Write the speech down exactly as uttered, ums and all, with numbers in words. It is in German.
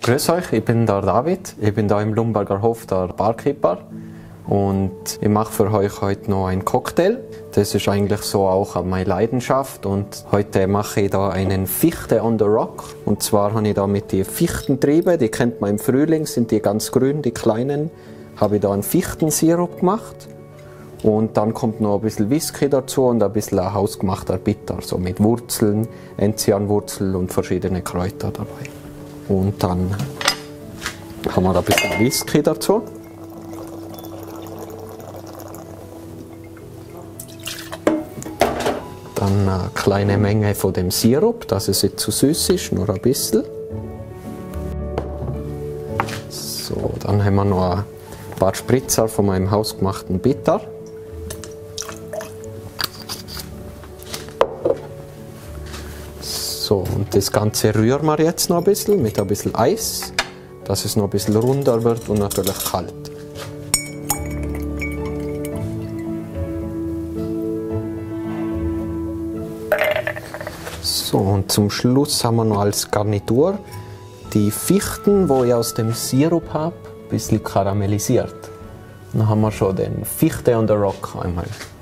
Grüß euch, ich bin der David, ich bin da im Lumberger Hof der Barkeeper und ich mache für euch heute noch einen Cocktail. Das ist eigentlich so auch meine Leidenschaft und heute mache ich da einen Fichte on the Rock. Und zwar habe ich da mit den Fichtentrieben, die kennt man im Frühling, sind die ganz grün, die kleinen, habe ich da einen Fichtensirup gemacht. Und dann kommt noch ein bisschen Whisky dazu und ein bisschen ein hausgemachter Bitter, so mit Wurzeln, Enzianwurzel und verschiedene Kräuter dabei. Und dann haben wir da ein bisschen Whisky dazu. Dann eine kleine Menge von dem Sirup, dass es nicht zu süß ist, nur ein bisschen. So, dann haben wir noch ein paar Spritzer von meinem hausgemachten Bitter. So, und das Ganze rühren wir jetzt noch ein bisschen mit ein bisschen Eis, dass es noch ein bisschen runder wird und natürlich kalt. So, und zum Schluss haben wir noch als Garnitur die Fichten, die ich aus dem Sirup habe, ein bisschen karamellisiert. Dann haben wir schon den Fichte on the Rock einmal.